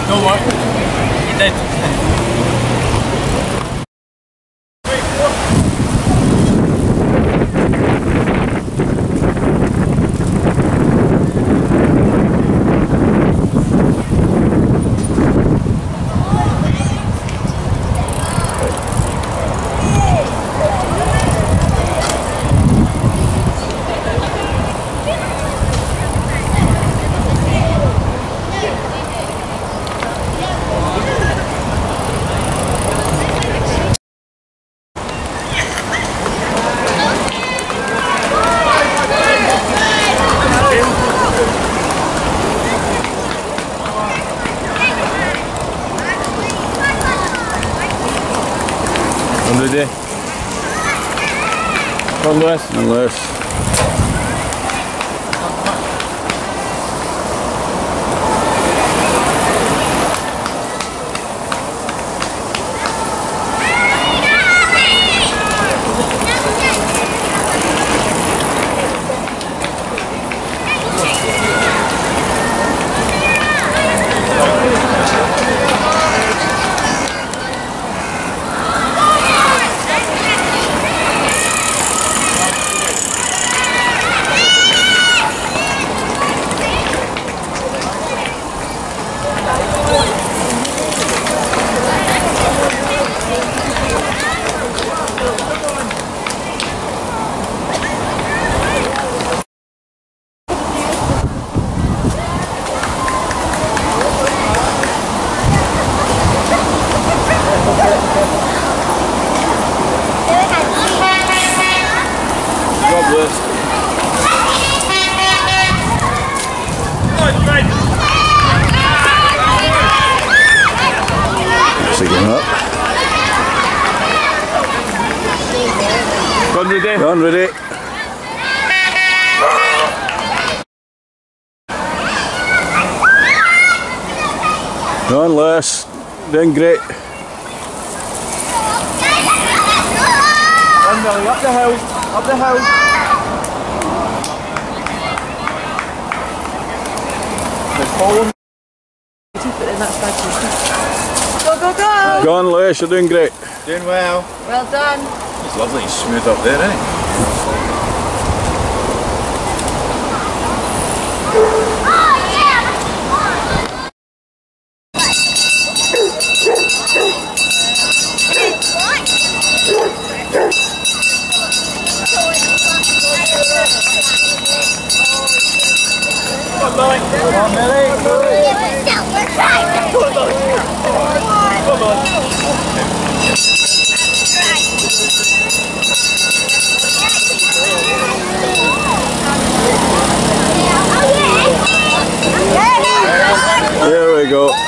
No what? He did. Ready? Come Lewis. And Lewis. Ready? Go on, ready. Go on, Lewis. Doing great. Run, Millie, up the hill. Up the hill. Just follow. Go, go, go! Go on, Lewis, you're doing great. Doing well. Well done. It's lovely and smooth up there, isn't it? Come on, Millie. Come on. There we go.